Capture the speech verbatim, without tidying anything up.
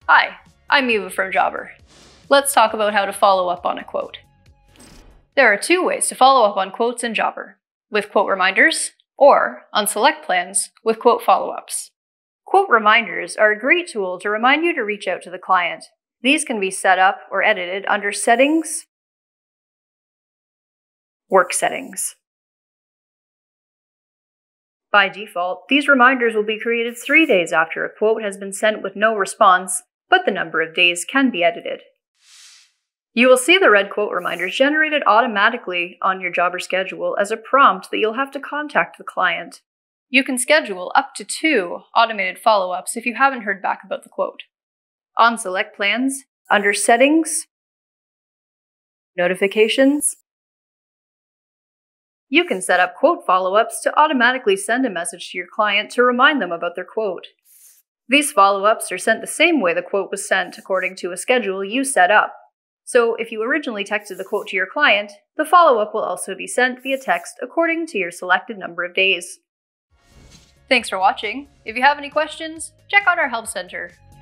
Hi, I'm Eva from Jobber. Let's talk about how to follow up on a quote. There are two ways to follow up on quotes in Jobber, with quote reminders, or on select plans with quote follow-ups. Quote reminders are a great tool to remind you to reach out to the client. These can be set up or edited under Settings, Work Settings. By default, these reminders will be created three days after a quote has been sent with no response, but the number of days can be edited. You will see the red quote reminders generated automatically on your Jobber schedule as a prompt that you'll have to contact the client. You can schedule up to two automated follow-ups if you haven't heard back about the quote. On select plans, under Settings, Notifications, you can set up quote follow-ups to automatically send a message to your client to remind them about their quote. These follow-ups are sent the same way the quote was sent according to a schedule you set up. So if you originally texted the quote to your client, the follow-up will also be sent via text according to your selected number of days. Thanks for watching. If you have any questions, check out our Help Center.